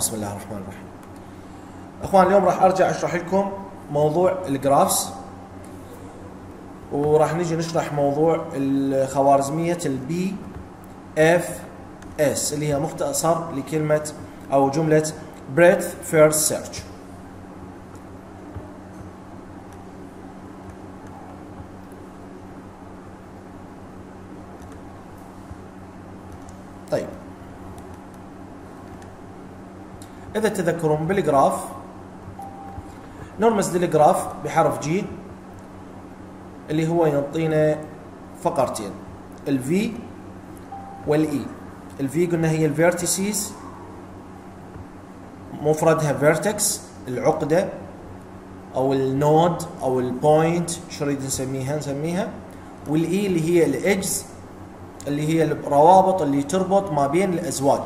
بسم الله الرحمن الرحيم. اخوان اليوم راح ارجع اشرح لكم موضوع الجرافس، وراح نجي نشرح موضوع الخوارزمية البي اف اس اللي هي مختصر لكلمة او جملة breadth first search. طيب إذا تذكرون بالجراف نرمز للجراف بحرف جي اللي هو يعطينا فقرتين، الفي والاي. الفي قلنا هي الفيرتيسيز، مفردها فيرتكس، العقدة او النود او البوينت، شو نريد نسميها. والاي اللي هي الايدجز، اللي هي الروابط اللي تربط ما بين الازواج.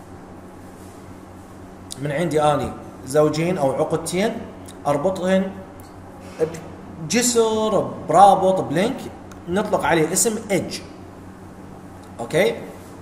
من عندي اني زوجين او عقدتين اربطهن بجسر، برابط، بلينك، نطلق عليه اسم ايدج. اوكي،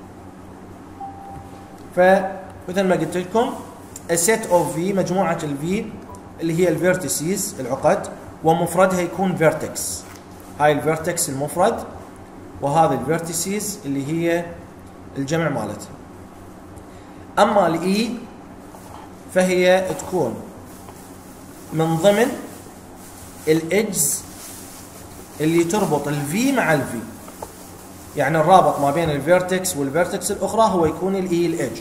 فمثل ما قلت لكم السيت اوف في، مجموعه الفي اللي هي الفيرتيسيز العقد، ومفردها يكون فيرتكس. هاي الفيرتكس المفرد، وهذه الفيرتيسيز اللي هي الجمع مالتها. اما الاي فهي تكون من ضمن الايدجز اللي تربط الفي مع الفي، يعني الرابط ما بين الفيرتكس والفيرتكس الاخرى هو يكون الاي الايدج.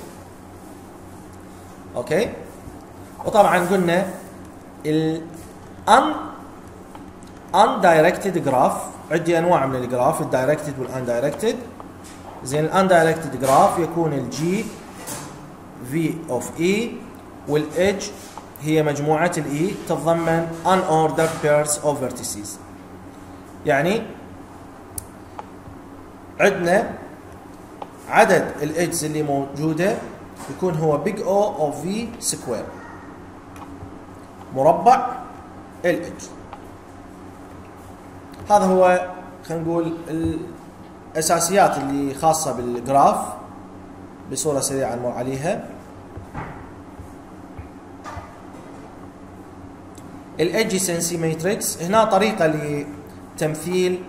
اوكي، وطبعا قلنا unconnected جراف، عندي انواع من الجراف، الدايركتد والاندايركتد. زين، الاندايركتد جراف يكون الجي في اوف اي، والايدج هي مجموعة الاي تتضمن unordered pairs of vertices. يعني عندنا عدد الايدجز اللي موجودة يكون هو big O of V square، مربع الايدج. هذا هو خلينا نقول الاساسيات اللي خاصة بالجراف بصورة سريعة نمر عليها. الادجسنسي ماتريكس هنا طريقة لتمثيل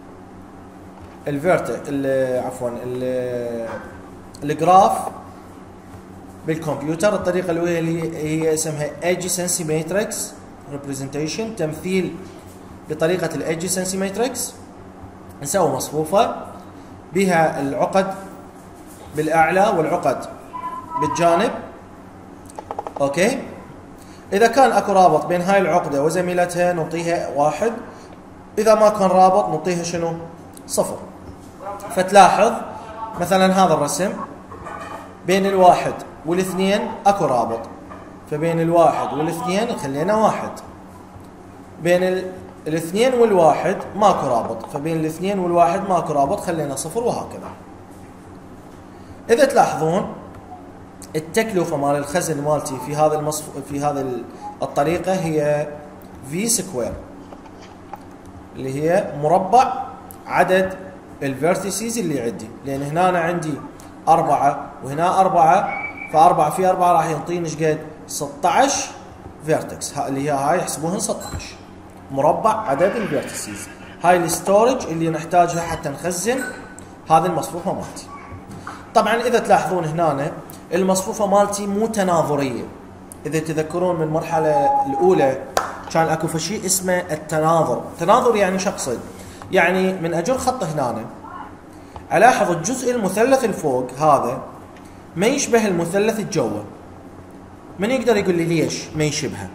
الجراف بالكمبيوتر. الطريقة الأولى اللي هي اسمها adjacency matrix representation، تمثيل بطريقة الادجسنسي ماتريكس. نسوي مصفوفة بها العقد بالأعلى والعقد بالجانب. أوكي، إذا كان أكو رابط بين هاي العقدة وزميلتها نعطيها 1، إذا ما كان رابط نعطيها شنو؟ 0. فتلاحظ مثلا هذا الرسم بين الواحد والاثنين أكو رابط، فبين الواحد والاثنين خلينا 1. بين الاثنين والواحد ماكو رابط، فبين الاثنين والواحد ماكو رابط، خلينا 0، وهكذا. إذا تلاحظون التكلفة مال الخزن مالتي في هذه الطريقة هي في سكوير، اللي هي مربع عدد الفيرتيسيز اللي عندي، لأن هنا أنا عندي 4 وهنا 4، ف4 في 4 راح يعطيني ايش قد؟ 16 فيرتكس، اللي هي هاي يحسبوهن 16 مربع عدد الفيرتيسيز. هاي الستورج اللي نحتاجها حتى نخزن هذه المصفوفة مالتي. طبعا إذا تلاحظون هنا المصفوفة مالتي مو تناظرية. إذا تذكرون من المرحلة الأولى كان أكو شيء اسمه التناظر. تناظر يعني شو أقصد؟ يعني من أجل خط هنا ألاحظ الجزء المثلث الفوق هذا ما يشبه المثلث الجوه. من يقدر يقول لي ليش ما يشبهه؟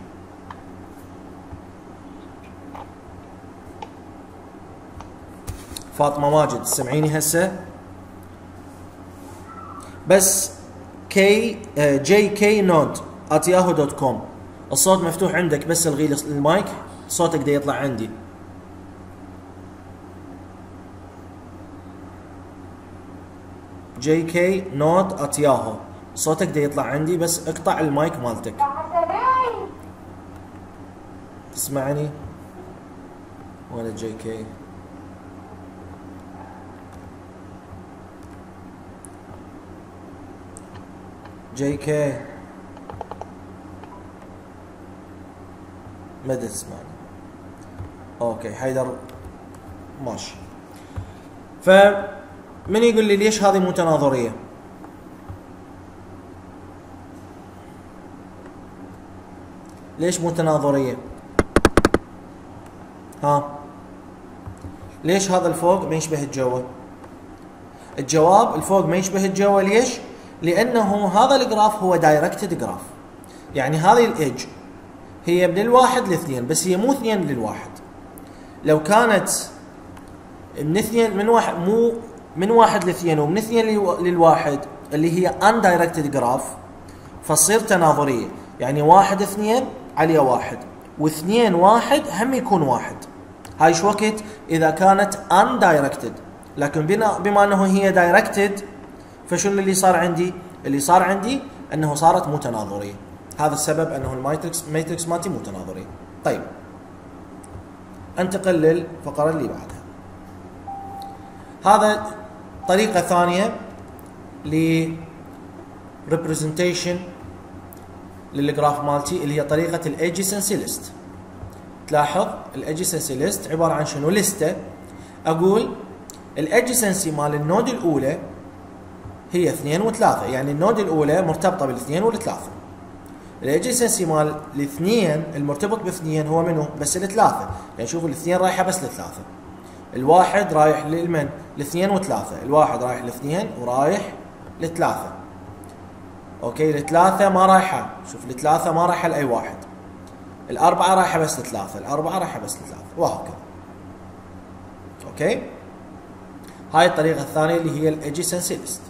فاطمة ماجد سمعيني هسه؟ بس jknode@yahoo.com الصوت مفتوح عندك، بس الغي المايك، صوتك دا يطلع عندي. jknode@yahoo صوتك دا يطلع عندي، بس اقطع المايك مالتك. تسمعني ولا jk؟ JK مدى زماني. اوكي حيدر ماشي. فمن يقول لي ليش هذه مو تناظريه؟ ليش مو تناظريه؟ ها ليش هذا الفوق ما يشبه الجوا؟ الجواب الفوق ما يشبه الجوا ليش؟ لانه هذا الجراف هو دايركتد جراف، يعني هذه الايدج هي من الواحد لاثنين، بس هي مو اثنين للواحد. لو كانت من اثنين من واحد لاثنين ومن اثنين للواحد اللي هي اندايركتد جراف فتصير تناظريه، يعني واحد اثنين عليه واحد واثنين واحد هم يكون واحد. هاي شو وقت اذا كانت اندايركتد، لكن بما انه هي دايركتد فشنو اللي صار عندي؟ اللي صار عندي انه صارت متناظريه. هذا السبب انه الماتريكس مالتي متناظريه. طيب انتقل للفقره اللي بعدها. هذا طريقه ثانيه ل representation للجراف مالتي اللي هي طريقه الادجسنسي ليست. تلاحظ الادجسنسي ليست عباره عن شنو؟ لسته اقول الادجسنسي مال النود الاولى هي 2 و3، يعني النود الاولى مرتبطه بالاثنين والثلاثه. الادجسنسي مال الاثنين المرتبط باثنين هو منو؟ بس الثلاثه، يعني شوفوا الاثنين رايحه بس للثلاثه. الواحد رايح للمن؟ الاثنين وثلاثه، الواحد رايح لاثنين ورايح للثلاثه. اوكي الثلاثه ما رايحه، شوف الثلاثه ما رايحه لاي واحد. الاربعه رايحه بس للثلاثه، الاربعه رايحه بس للثلاثه، وهكذا. اوكي هاي الطريقه الثانيه اللي هي الادجسنسي ليست.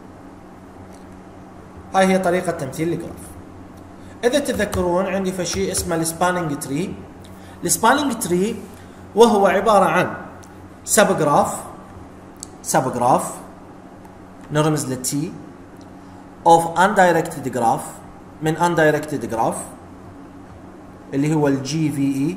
هاي هي طريقه تمثيل الجراف. اذا تتذكرون عندي فشي اسمه السباننج تري. السباننج تري وهو عباره عن سب جراف نرمز للتي of undirected graph من undirected graph اللي هو الجي في اي.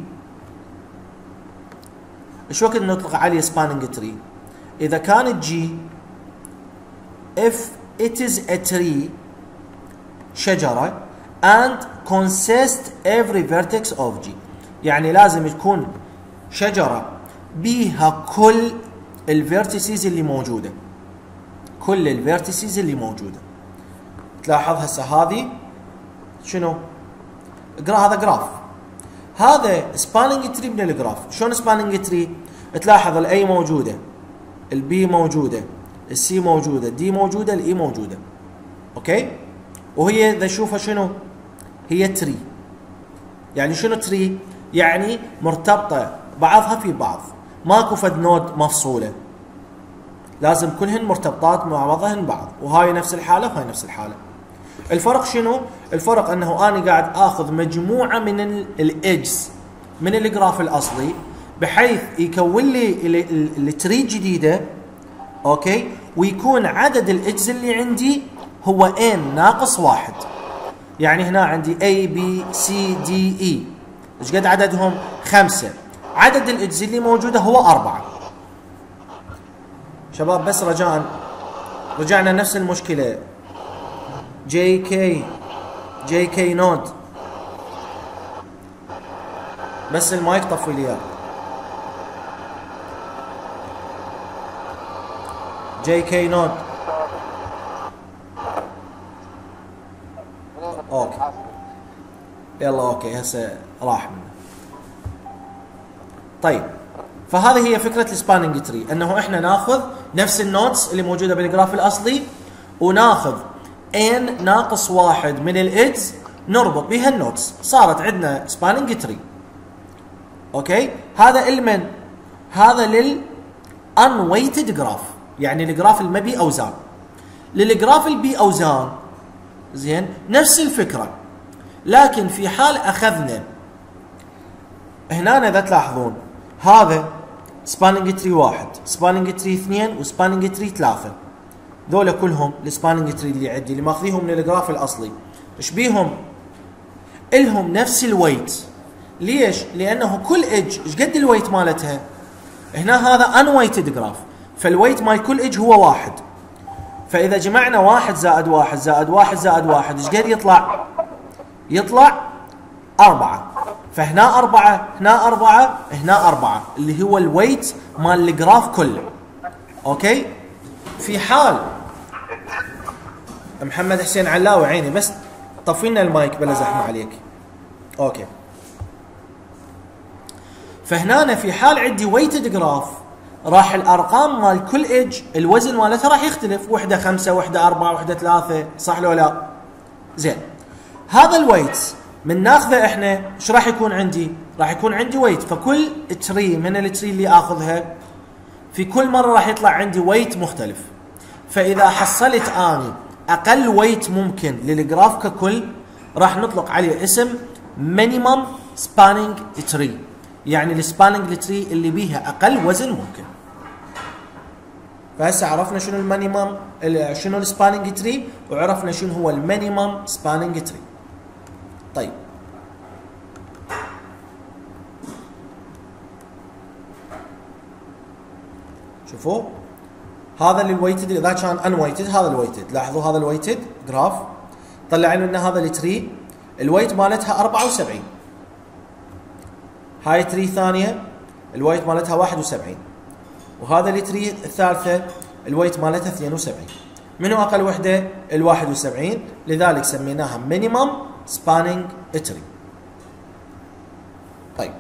ايش وقت نطلق عليه سباننج تري؟ اذا كانت جي if it is a tree شجره and consist every vertex of G، يعني لازم تكون شجره بيها كل الفيرتيسز اللي موجوده، كل الفيرتيسز اللي موجوده. تلاحظ هسه هذه شنو؟ هذا جراف، هذا سباننج تري من الجراف. شلون سباننج تري؟ تلاحظ الاي موجوده، البي موجوده، السي موجوده، الدي موجوده، الاي موجوده. اوكي؟ وهي اذا نشوفها شنو؟ هي تري. يعني شنو تري؟ يعني مرتبطه بعضها في بعض، ماكو فد نود مفصوله، لازم كلهن مرتبطات مع بعضهن بعض، وهاي نفس الحاله وهاي نفس الحاله. الفرق شنو؟ الفرق انه انا قاعد اخذ مجموعه من الايدجز من الجراف الاصلي بحيث يكون لي التري جديده. اوكي؟ ويكون عدد الايدجز اللي عندي هو n ناقص 1. يعني هنا عندي A B C D E، ايش قد عددهم؟ 5. عدد الايدجز اللي موجوده هو 4. شباب بس رجاء رجعنا نفس المشكله، جي كي نود، بس المايك طفي لي اياه. جي كي نود. اوكي يلا اوكي هسه راح منه. طيب فهذه هي فكره السباننج تري، انه احنا ناخذ نفس النودز اللي موجوده بالجراف الاصلي وناخذ n ناقص 1 من الايدجز نربط بها النودز، صارت عندنا سباننج تري. اوكي؟ هذا المن؟ هذا لل unweighted جراف، يعني الجراف اللي ما بيه اوزان. للجراف اللي بيه اوزان زين نفس الفكره، لكن في حال اخذنا هنا اذا تلاحظون هذا سباننج تري 1، سباننج تري 2 وسباننج تري 3، ذولا كلهم السباننج تري اللي عندي اللي ماخذيهم من الجراف الاصلي. ايش بيهم؟ الهم نفس الويت. ليش؟ لانه كل ايدج ايش قد الويت مالتها؟ هنا هذا انويتد جراف، فالويت مال كل ايدج هو 1. فاذا جمعنا 1 زائد 1 زائد 1 زائد 1 ايش قد يطلع؟ يطلع 4. فهنا 4 هنا 4 هنا 4 اللي هو الويت مال الجراف كله. اوكي. في حال محمد حسين علاوي عيني بس طفي لنا المايك بلا زحمه عليك. اوكي. فهنا في حال عندي ويتد جراف راح الارقام مال كل ايدج الوزن مالتها راح يختلف، وحده 5 وحده 4 وحده 3، صح لو لا؟ زين. هذا الويت من ناخذه احنا ايش راح يكون عندي؟ راح يكون عندي ويت، فكل تري من التري اللي اخذها في كل مره راح يطلع عندي ويت مختلف. فاذا حصلت اني اقل ويت ممكن للجراف ككل راح نطلق عليه اسم مينيمم سبانينج تري، يعني السبانينج تري اللي بيها اقل وزن ممكن. فهسه عرفنا شنو المينيمم، شنو السبانينج تري، وعرفنا شنو هو المينيمم سبانينج تري. طيب شوفوا هذا اللي الويتد، اذا كان انويتد هذا الويتد، لاحظوا هذا الويتد جراف طلع لنا هذا التري الويت مالتها 74. هاي تري ثانيه الويت مالتها 71، وهذا التري الثالثه الويت مالتها 72. منو اقل وحده؟ ال 71، لذلك سميناها مينيمم سبانينج تري. طيب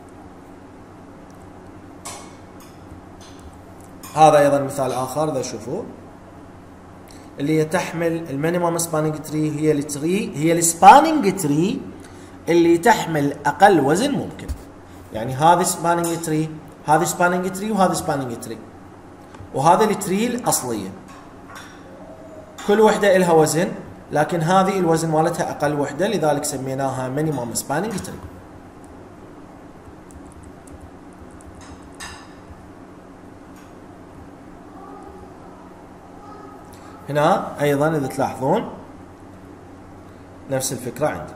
هذا ايضا مثال اخر اذا شوفوا اللي هي تحمل المينيمم سبانينج تري، هي التري هي السبانينج تري اللي تحمل اقل وزن ممكن. يعني هذه سبانينج تري، هذه سبانينج تري، وهذه سبانينج تري، وهذا التري الاصليه كل وحده لها وزن، لكن هذه الوزن مالتها اقل وحده، لذلك سميناها مينيمم سبانينج تري. هنا ايضا اذا تلاحظون نفس الفكره عندي.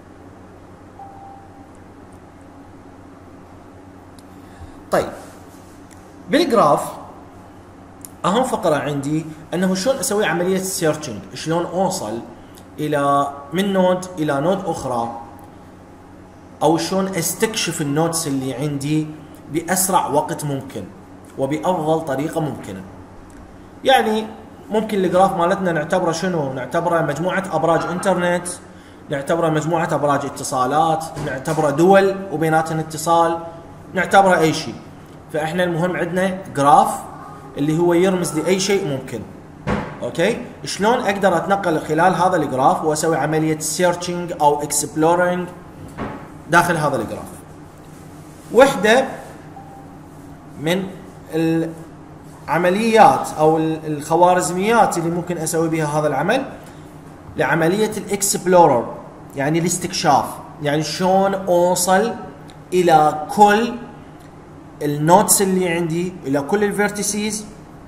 طيب بالجراف اهم فقره عندي انه شلون اسوي عمليه سيرشنج، شلون اوصل الى من نود الى نود اخرى، او شلون استكشف النودز اللي عندي باسرع وقت ممكن وبافضل طريقه ممكنه. يعني ممكن الجراف مالتنا نعتبره شنو؟ نعتبره مجموعه ابراج انترنت، نعتبره مجموعه ابراج اتصالات، نعتبره دول وبيناتهم اتصال، نعتبره اي شيء. فاحنا المهم عندنا جراف اللي هو يرمز لاي شيء ممكن. اوكي؟ شلون اقدر اتنقل خلال هذا الجراف واسوي عمليه سيرشنج او اكسبلورنج داخل هذا الجراف. وحده من العمليات او الخوارزميات اللي ممكن اسوي بها هذا العمل لعمليه الاكسبلورر، يعني الاستكشاف، يعني شلون اوصل الى كل النودز اللي عندي، الى كل الفيرتيسز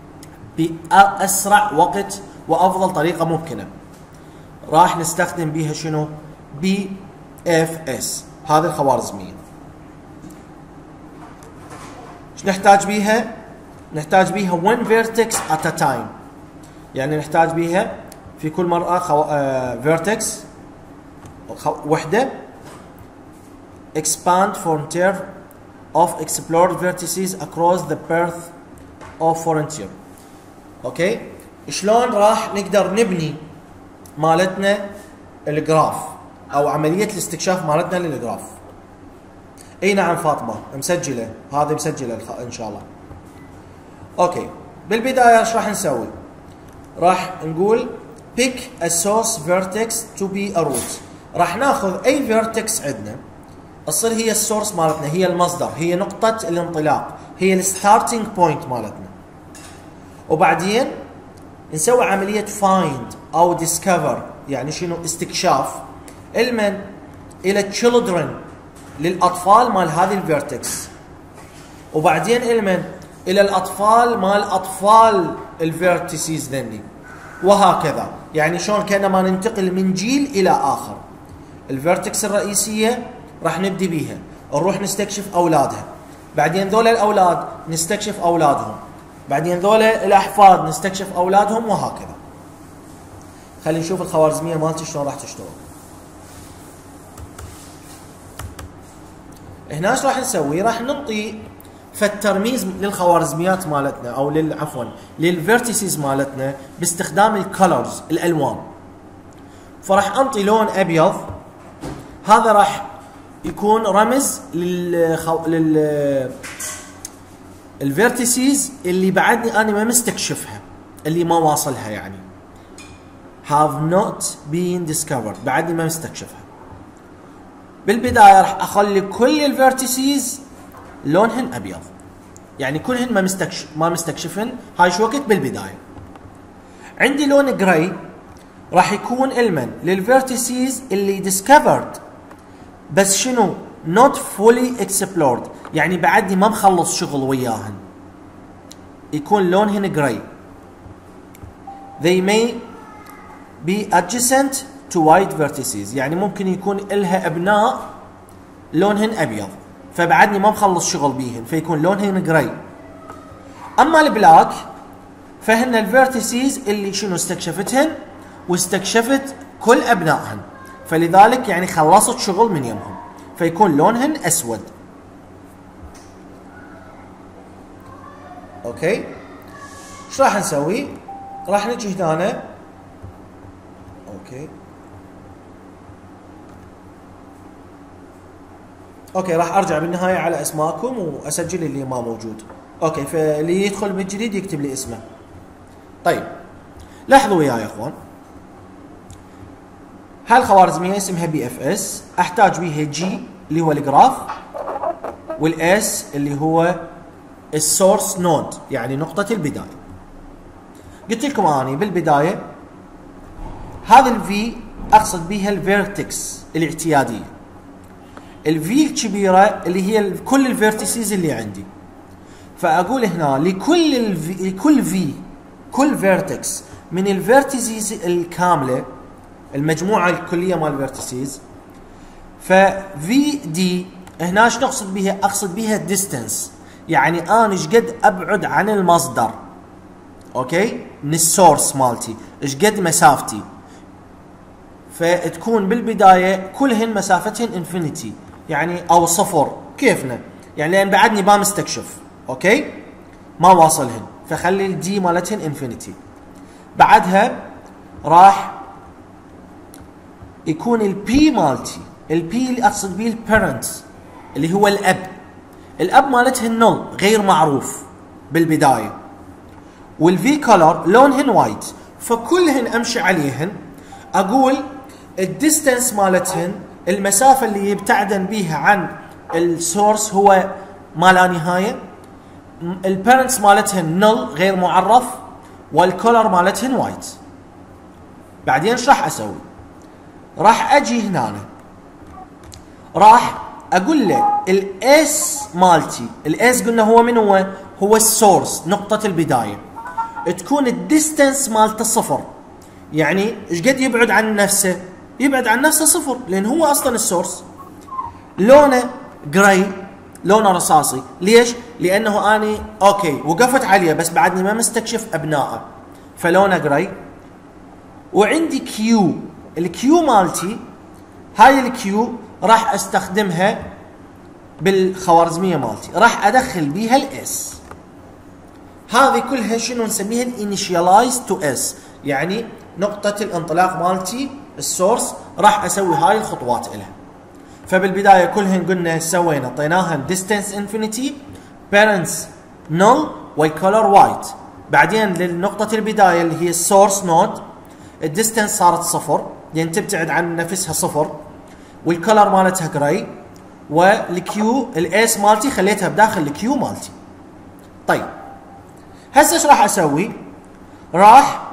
باسرع وقت وافضل طريقه ممكنه. راح نستخدم بها شنو؟ BFS، هذه الخوارزميه. ايش نحتاج بيها؟ نحتاج بيها one vertex at a time، يعني نحتاج بيها في كل مره vertex وحده expand frontier of explored vertices across the path of frontier. اوكي؟ شلون راح نقدر نبني مالتنا الجراف او عمليه الاستكشاف مالتنا للجراف؟ اي نعم فاطمه مسجله، هذه مسجله ان شاء الله. اوكي، بالبدايه ايش راح نسوي؟ راح نقول pick a source vertex to be a root. راح ناخذ اي فيرتكس عندنا تصير هي السورس مالتنا، هي المصدر، هي نقطه الانطلاق، هي الستارتنج بوينت مالتنا. وبعدين نسوي عمليه find او discover، يعني شنو؟ استكشاف. المن الى children، للاطفال مال هذه الفيرتكس. وبعدين المن الى الاطفال مال اطفال الفيرتيسز ذني، وهكذا. يعني شلون كانما ننتقل من جيل الى اخر. الفيرتكس الرئيسيه راح نبدي بيها، نروح نستكشف اولادها، بعدين ذولا الاولاد نستكشف اولادهم، بعدين ذولا الاحفاد نستكشف اولادهم، وهكذا. خلينا نشوف الخوارزميه مالتي شلون راح تشتغل. هنا ايش راح نسوي؟ راح نعطي فالترميز للخوارزميات مالتنا او عفوا للفيرتيسز مالتنا باستخدام الكولرز الالوان. فراح انطي لون ابيض، هذا راح يكون رمز الفيرتيسز اللي بعدني انا ما مستكشفها، اللي ما واصلها، يعني have not been discovered، بعدني ما مستكشفها. بالبدايه راح اخلي كل الفيرتيسز لونهن ابيض، يعني كلهن ما مستكشفن، هاي شو وقت بالبدايه. عندي لون جراي راح يكون المن للفيرتيسز اللي ديسكفرد بس شنو؟ not fully explored، يعني بعدني ما مخلص شغل وياهن، يكون لونهن جراي. they may be adjacent to white vertices، يعني ممكن يكون إلها أبناء لونهن أبيض، فبعدني ما مخلص شغل بيهن، فيكون لونهن جراي. أما البلاك فهن الفيرتيسز اللي شنو استكشفتهن واستكشفت كل أبنائهن، فلذلك يعني خلصت شغل من يمهم، فيكون لونهن أسود. أوكي، ايش راح نسوي؟ راح نجي هنا اوكي راح ارجع بالنهايه على اسماءكم واسجل اللي ما موجود. اوكي، فاللي يدخل من جديد يكتب لي اسمه. طيب لاحظوا وياي يا اخوان، هاي الخوارزميه اسمها BFS، احتاج بيها G اللي هو الجراف، والاس اللي هو السورس نود، يعني نقطه البدايه. قلت لكم اني بالبدايه هذا الفي اقصد بها الفيرتكس الاعتياديه، الفي الكبيره اللي هي كل الفيرتيسز اللي عندي. فاقول هنا كل فيرتكس من الفيرتيسز الكامله، المجموعه الكليه مال الفيرتيسز، ففي دي هنا ايش نقصد بها؟ اقصد بها الديستنس، يعني انا ايش قد ابعد عن المصدر، اوكي، من السورس مالتي، ايش قد مسافتي. فتكون بالبدايه كلهن مسافتهن انفينيتي، يعني او صفر كيفنا، يعني لان بعدني ما مستكشف، اوكي، ما واصلهن، فخلي الدي مالتهن انفينيتي. بعدها راح يكون البي مالتي، البي اللي اقصد بيه البيرنتس اللي هو الاب مالتهن نل غير معروف بالبدايه، والفي كولر لونهن وايت، فكلهن امشي عليهن اقول الديستنس مالتهن، المسافه اللي يبتعدن بيها عن السورس هو ما لا نهايه، البيرنتس مالتهن نل غير معرف، والكولر مالتهن وايت. بعدين ايش راح اسوي؟ راح اجي هنا راح اقول له الاس مالتي، الاس قلنا هو من هو السورس، نقطه البدايه، تكون الديستنس مالته صفر، يعني ايش قد يبعد عن نفسه؟ يبعد عن نفسه صفر، لان هو اصلا السورس. لونه جراي، لونه رصاصي، ليش؟ لانه اني اوكي وقفت عليه بس بعدني ما مستكشف ابنائه، فلونه جراي. وعندي كيو، الكيو مالتي هاي الكيو راح استخدمها بالخوارزميه مالتي، راح ادخل بيها الاس. هذه كلها شنو نسميها؟ الانيشيالايز تو اس، يعني نقطة الانطلاق مالتي السورس، راح اسوي هاي الخطوات لها. فبالبداية كلهن قلنا سوينا، اعطيناهن ديستنس انفينيتي، بيرنتس نل، والكولر وايت. بعدين لنقطة البداية اللي هي السورس نود، الديستنس صارت صفر، يعني تبتعد عن نفسها صفر، والكولر مالتها جراي، والكيو الاس مالتي خليتها بداخل الكيو مالتي. طيب هسه ايش راح اسوي؟ راح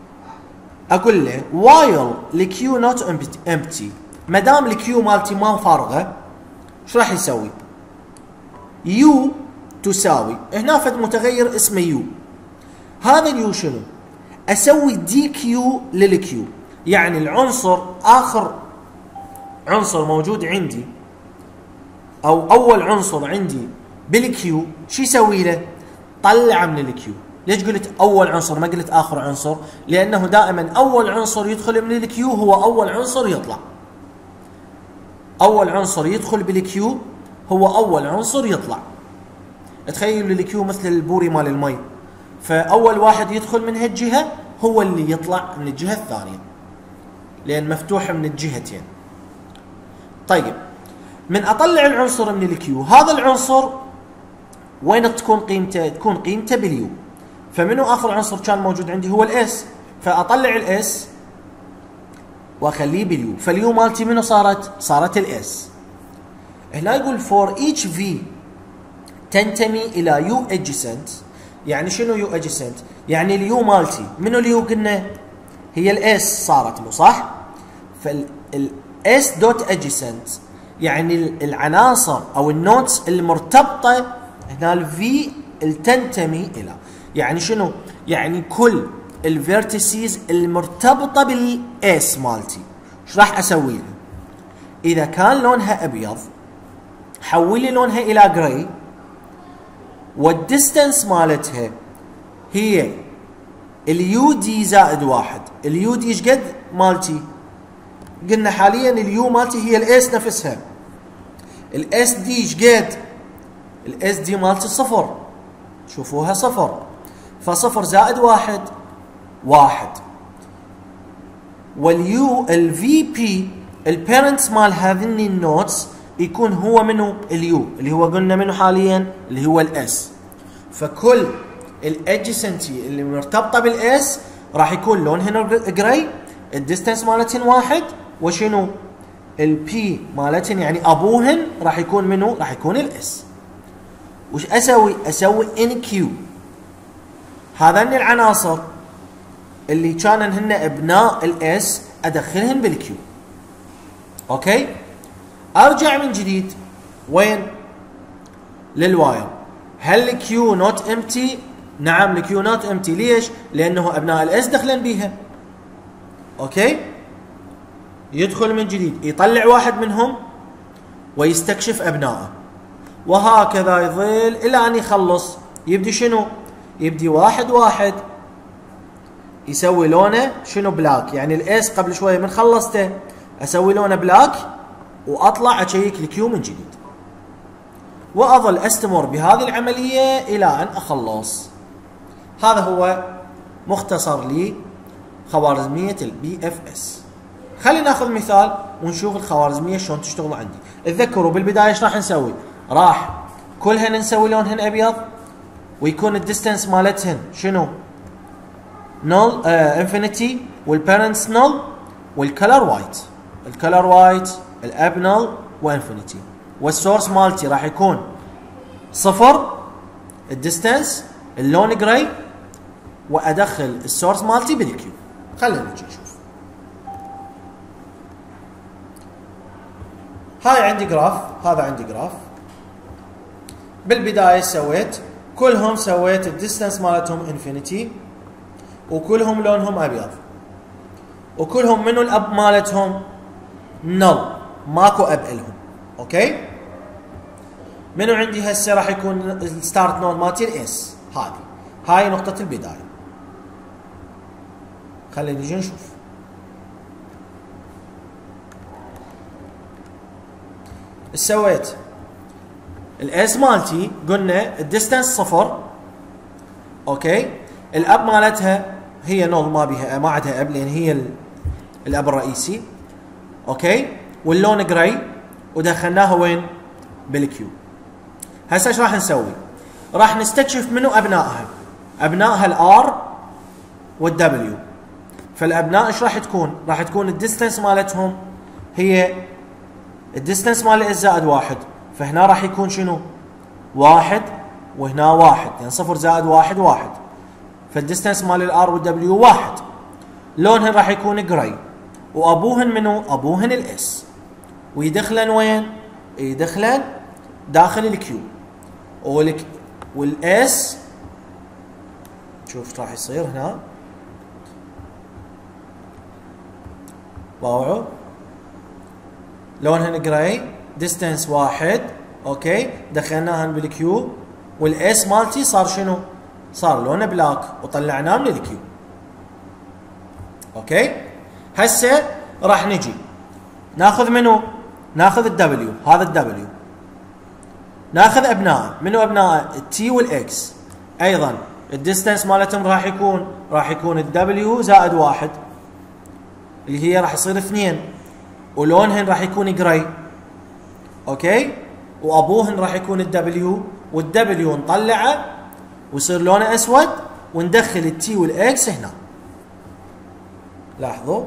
اقول له while الكيو not empty، ما دام الكيو مالتي ما فارغه، ايش راح يسوي؟ يو تساوي هنا فد متغير اسمه يو، هذا اليو شنو؟ اسوي دي كيو للكيو، يعني العنصر اخر عنصر موجود عندي او اول عنصر عندي بالكيو، شو يسوي له؟ طلع من الكيو. ليش قلت اول عنصر ما قلت اخر عنصر؟ لانه دائما اول عنصر يدخل من الكيو هو اول عنصر يطلع. اول عنصر يدخل بالكيو هو اول عنصر يطلع. تخيلوا الكيو مثل البوري مال المي، فاول واحد يدخل من هالجهه هو اللي يطلع من الجهه الثانيه لان مفتوحه من الجهتين. طيب من اطلع العنصر من الكيو، هذا العنصر وين تكون قيمته؟ تكون قيمته باليو. فمنو اخر عنصر كان موجود عندي؟ هو الاس، فاطلع الاس واخليه باليو. فاليو مالتي منو صارت الاس. هنا يقول فور each في تنتمي الى يو adjacent. يعني شنو يو adjacent؟ يعني اليو مالتي منو اليو قلنا؟ هي الاس صارت، مو صح؟ فالاس دوت adjacent يعني العناصر او النوتس المرتبطه هنا الفي اللي تنتمي الى. يعني شنو؟ يعني كل الفيرتيسيز المرتبطه بالاس مالتي. ايش راح اسوي لها؟ اذا كان لونها ابيض حولي لونها الى جراي، والديستنس مالتها هي اليو دي زائد واحد. اليو دي ايش قد مالتي؟ قلنا حاليا اليو مالتي هي الاس نفسها. الاس دي ايش قد؟ الاس دي مالتي صفر، شوفوها صفر، فصفر زائد واحد واحد. واليو الفي بي البيرنتس مال هذني النوتس يكون هو منو؟ اليو اللي هو قلنا منو حاليا؟ اللي هو الاس. فكل الادجسنتي اللي مرتبطه بالاس راح يكون لونهن جراي، الديستنس مالتهن واحد، وشنو؟ البي مالتهن يعني ابوهن راح يكون منو؟ راح يكون الاس. وش اسوي؟ اسوي ان كيو هذين العناصر اللي كانن هن ابناء الاس ادخلهن بالكيو. اوكي؟ ارجع من جديد وين؟ للواير. هل الكيو نوت امتي؟ نعم الكيو نوت امتي. ليش؟ لانه ابناء الاس دخلن بيها. اوكي؟ يدخل من جديد يطلع واحد منهم ويستكشف ابنائه، وهكذا يظل الى ان يخلص. يبدي شنو؟ يبدي واحد واحد يسوي لونه شنو؟ بلاك. يعني الاس قبل شويه من خلصته اسوي لونه بلاك واطلع اشيك الكيو من جديد، واظل استمر بهذه العمليه الى ان اخلص. هذا هو مختصر لخوارزميه البي اف اس. خلينا ناخذ مثال ونشوف الخوارزميه شلون تشتغل عندي. تذكروا بالبدايه ايش راح نسوي؟ راح كلهن نسوي لونهن ابيض، ويكون الديستنس مالتهن شنو؟ نول انفينيتي، والبيرنتس نول، والكلر وايت. الكلر وايت الاب نول وانفينيتي، والسورس مالتي راح يكون صفر، الديستنس اللون جراي، وادخل السورس مالتي بالكيو. خلينا نجي نشوف. هاي عندي جراف، هذا عندي جراف. بالبدايه كلهم سويت الديستنس مالتهم انفينيتي، وكلهم لونهم ابيض، وكلهم منو الاب مالتهم؟ نل، ماكو اب الهم. اوكي؟ منو عندي هسه راح يكون الستارت نود مالتي؟ الاس. هاي نقطة البداية. خلينا نجي نشوف. سويت الاس مالتي قلنا الديستنس صفر. اوكي؟ الاب مالتها هي نول، ما عندها اب لان هي الاب الرئيسي. اوكي؟ واللون جراي، ودخلناها وين؟ بالكيو. هسه ايش راح نسوي؟ راح نستكشف منو ابنائها. ابنائها الار والدبليو. فالابناء ايش راح تكون؟ راح تكون الديستنس مالتهم هي الديستنس مال الاس زائد واحد، فهنا راح يكون شنو؟ واحد، وهنا واحد، يعني صفر زائد واحد واحد. فالديستنس مال الار والدبليو واحد. لونهن راح يكون جراي، وابوهن منو؟ ابوهن الاس. ويدخلن وين؟ يدخلن داخل الكيو. والاس شوف راح يصير هنا، باوعوا لونهن جراي، ديستنس واحد. اوكي؟ دخلناهن بالكيو، والاس مالتي صار شنو؟ صار لونه بلاك وطلعناه من الكيو. اوكي؟ هسه راح نجي ناخذ منو؟ ناخذ الدبليو. هذا الدبليو ناخذ ابناء، منو ابناء؟ التي والاكس. ايضا الديستنس مالتهم راح يكون الدبليو زائد 1 اللي هي راح يصير 2، ولونهن راح يكون جراي. اوكي؟ وابوهن راح يكون الدبليو، والدبليو نطلعه ويصير لونه اسود، وندخل التي والاكس هنا. لاحظوا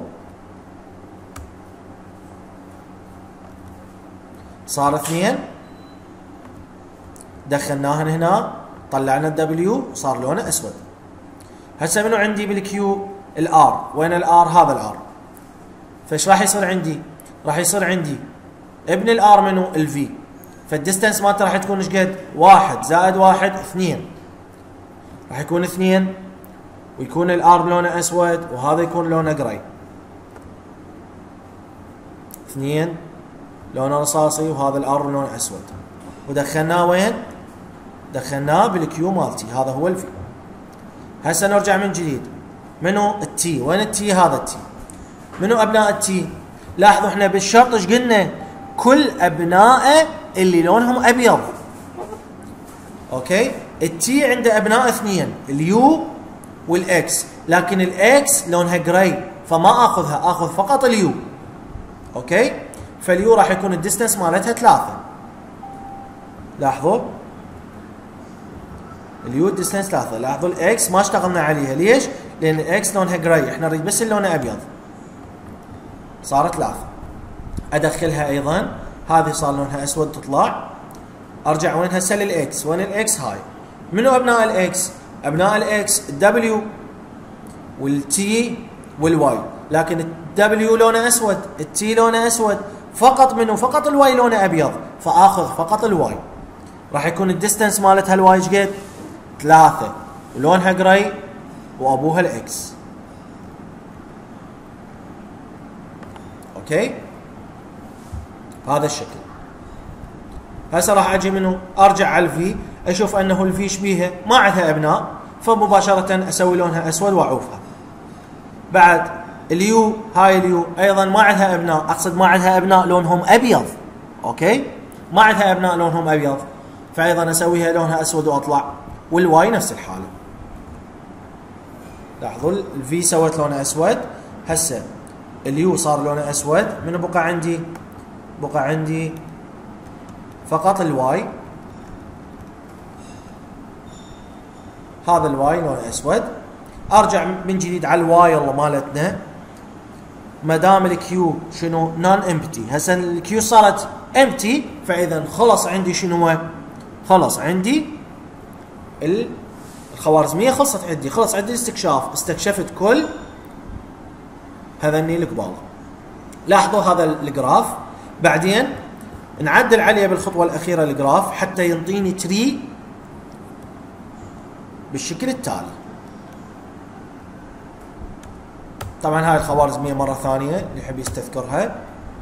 صار 2، دخلناهن هنا، طلعنا الدبليو صار لونه اسود. هسه منو عندي بالكيو؟ الار. وين الار؟ هذا الار. فايش راح يصير عندي؟ راح يصير عندي ابن الار منو؟ الفي. فالديستنس مالته راح تكون ايش قد؟ 1 زائد 1 2. راح يكون 2 ويكون الار لونه اسود وهذا يكون لونه جراي. 2 لونه رصاصي وهذا الار لونه اسود. ودخلناه وين؟ دخلناه بالكيو مالتي، هذا هو الفي. هسه نرجع من جديد. منو؟ التي. وين التي؟ هذا التي. منو ابناء التي؟ لاحظوا احنا بالشرط ايش قلنا؟ كل ابنائه اللي لونهم ابيض. اوكي؟ التي عنده ابناء 2، اليو والاكس، لكن الاكس لونها جراي فما اخذها، اخذ فقط اليو. اوكي؟ فاليو راح يكون الديستنس مالتها 3. لاحظوا اليو الديستنس 3. لاحظوا الاكس ما اشتغلنا عليها، ليش؟ لان الاكس لونها جراي، احنا نريد بس اللون ابيض. صارت 3. ادخلها ايضا، هذه صار لونها اسود تطلع. ارجع وين هسه؟ للاكس. وين الاكس؟ هاي. منو ابناء الاكس؟ ابناء الاكس الدبليو والتي والواي، لكن الدبليو لونه اسود، التي لونه اسود، فقط منو؟ فقط الواي لونه ابيض، فاخذ فقط الواي. راح يكون الديستنس مالتها الواي ايش قد؟ 3 ولونها جراي وابوها الاكس. اوكي؟ هذا الشكل. هسه راح اجي منو؟ ارجع على الفي، اشوف انه الفي شبيهه ما عندها ابناء، فمباشره اسوي لونها اسود واعوفها. بعد اليو، هاي اليو ايضا ما عندها ابناء، اقصد ما عندها ابناء لونهم ابيض. اوكي؟ ما عندها ابناء لونهم ابيض، فايضا اسويها لونها اسود واطلع. والواي نفس الحاله. لاحظوا الفي سوت لونه اسود، هسه اليو صار لونه اسود. من بقى عندي؟ بقى عندي فقط الواي. هذا الواي لونه اسود. ارجع من جديد على الواي الله مالتنا. ما دام الكيو شنو؟ نون امبتي. هسه الكيو صارت امبتي، فاذا خلص عندي شنو؟ خلص عندي الخوارزميه، خلصت عندي، خلص عندي الاستكشاف، استكشفت كل هذني القبال. لاحظوا هذا الجراف، بعدين نعدل عليه بالخطوه الاخيره الجراف حتى ينطيني تري بالشكل التالي. طبعا هاي الخوارزميه مره ثانيه اللي يحب يستذكرها،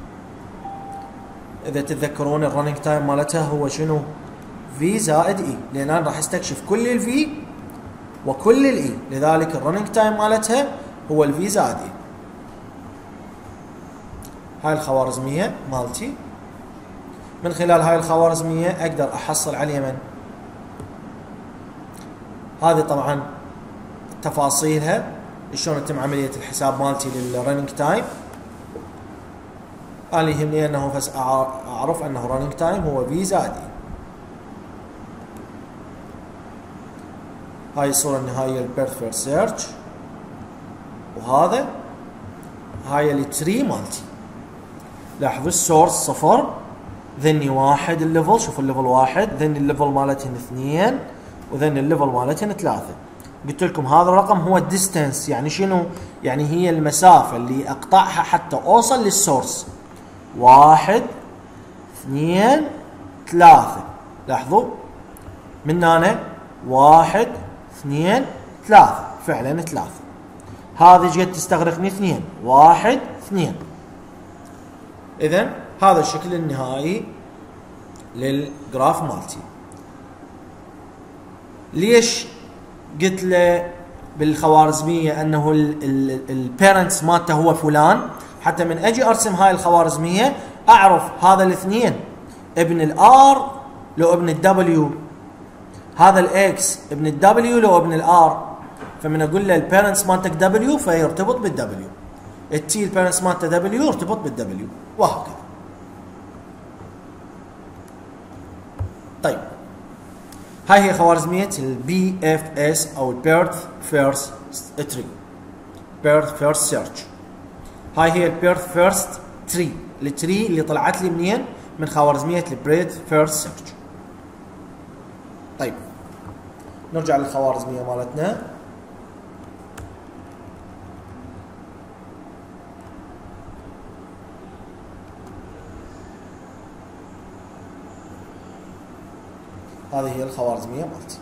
اذا تتذكرون الرننج تايم مالتها هو شنو؟ في زائد اي، لان انا راح استكشف كل الفي وكل الاي، لذلك الرننج تايم مالتها هو الفي زائد اي. هاي الخوارزميه مالتي، من خلال هاي الخوارزميه اقدر احصل على اليمن. هذه طبعا تفاصيلها شلون تتم عمليه الحساب مالتي للرننج تايم. انا يهمني انه بس اعرف انه رننج تايم هو في زائد اي. هاي الصوره النهائيه للبيرث فيرست سيرش، وهذا هاي التري مالتي. لاحظوا السورس 0، ذني 1 الليفل، شوفوا الليفل 1، ذني الليفل مالتهن 2، وذني الليفل مالتهن 3. قلت لكم هذا الرقم هو الديستنس، يعني شنو؟ يعني هي المسافه اللي اقطعها حتى اوصل للسورس. 1 2 3. لاحظوا من هنا 1 2 3، فعلا 3. هذه قد تستغرقني 2 1 2. اذا هذا الشكل النهائي للجراف مالتي. ليش قلت له بالخوارزميه انه البيرنتس مالته هو فلان؟ حتى من اجي ارسم هاي الخوارزميه اعرف هذا الاثنين ابن الار لو ابن الدبليو، هذا الاكس ابن الدبليو لو ابن الار، فمن اقول له البيرنتس مالتك دبليو فيرتبط بالدبليو، التي البيرنتس مالته دبليو يرتبط بالدبليو، وهكذا. طيب هاي هي خوارزمية البي اف اس او البيرث فيرست تري، بيرث فيرست سيرش. هاي هي البيرث فيرست تري، التري اللي طلعت لي منين؟ من خوارزمية البريث فيرست سيرش. طيب نرجع للخوارزمية مالتنا. هذه هي الخوارزمية مالتي.